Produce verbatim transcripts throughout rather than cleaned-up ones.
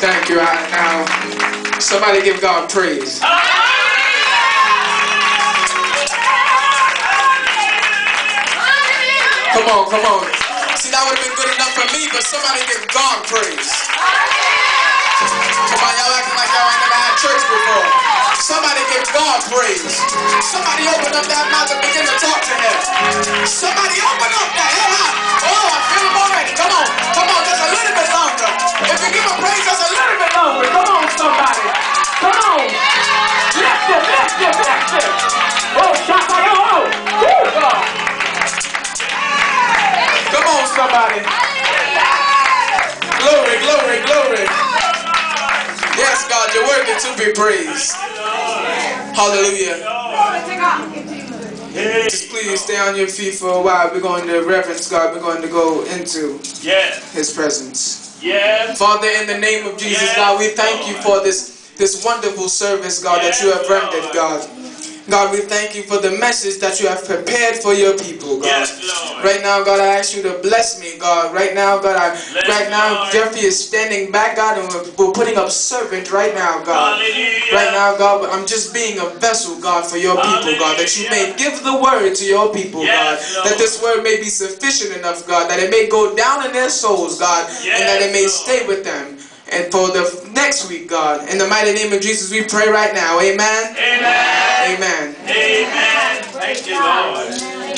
Thank you. Right now, somebody give God praise. Come on, come on. See, that would have been good enough for me, but somebody give God praise. Come on, y'all acting like y'all ain't never had church before. Somebody give God praise. Somebody open up that mouth and begin to talk to him. Somebody open up that head. Oh, I feel him already. Come on, come on, just a little bit longer. If you give him praise, just a little bit longer. Come on, somebody. Come on. Lift it, lift it, lift it. Oh, shaka, oh, oh, God. Come on, somebody. Glory, glory, glory. Yes, God, you're worthy to be praised. Hallelujah. Just please stay on your feet for a while. We're going to reverence God. We're going to go into His presence. Yes. Father, in the name of Jesus, yes, God, we thank you for this, this wonderful service, God, yes, that you have rendered, God. God, we thank you for the message that you have prepared for your people, God. Yes, Lord. Right now, God, I ask you to bless me, God. Right now, God, I, bless right now, Lord. Jeffrey is standing back, God, and we're, we're putting up servant right now, God. Hallelujah. Right now, God, I'm just being a vessel, God, for your people, God, that you may give the word to your people, yes, God. That this word may be sufficient enough, God, that it may go down in their souls, God, yes, and that it may Lord. stay with them. And for the next week, God, in the mighty name of Jesus, we pray right now. Amen. Amen. Amen. Amen. Thank you, Lord.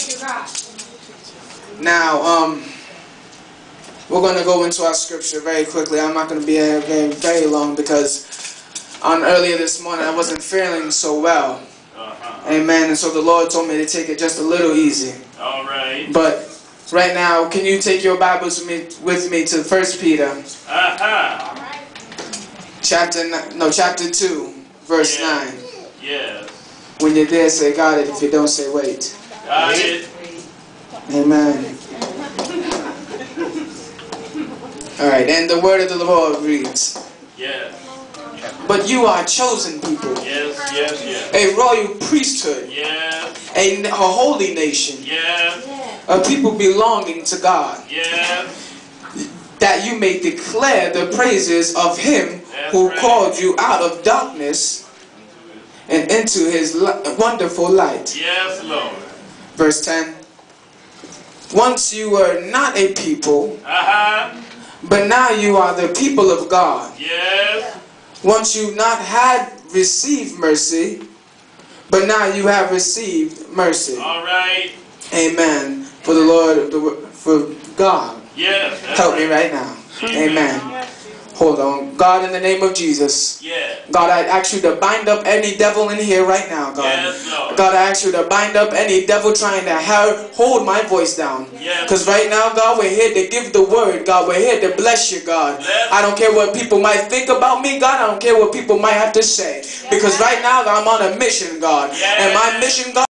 Now, um, we're going to go into our scripture very quickly. I'm not going to be here very, very long because on earlier this morning I wasn't feeling so well. Uh-huh. Amen. And so the Lord told me to take it just a little easy. All right. But right now, can you take your Bibles with me, with me to First Peter? Uh-huh. Chapter no, chapter two, verse yeah. nine. Yes. When you're there, say got it. If you don't, say wait. Got it. Amen. All right, and the word of the Lord reads. Yes. But you are a chosen people. Yes, yes, yes. A royal priesthood. Yes. A, a holy nation. Yes. A people belonging to God. Yes. That you may declare the praises of Him That's who right. called you out of darkness and into His wonderful light. Yes, Lord. Verse ten. Once you were not a people, uh-huh. but now you are the people of God. Yes. Once you not had received mercy, but now you have received mercy. All right. Amen. For the Lord, the, for God. Yes. Help me right now. Amen. Amen. Hold on. God, in the name of Jesus. Yeah. God, I ask you to bind up any devil in here right now, God. Yes, Lord. God, I ask you to bind up any devil trying to hold my voice down. Because yes. right now, God, we're here to give the word, God. We're here to bless you, God. Yes. I don't care what people might think about me, God. I don't care what people might have to say. Because right now, I'm on a mission, God. Yes. And my mission, God,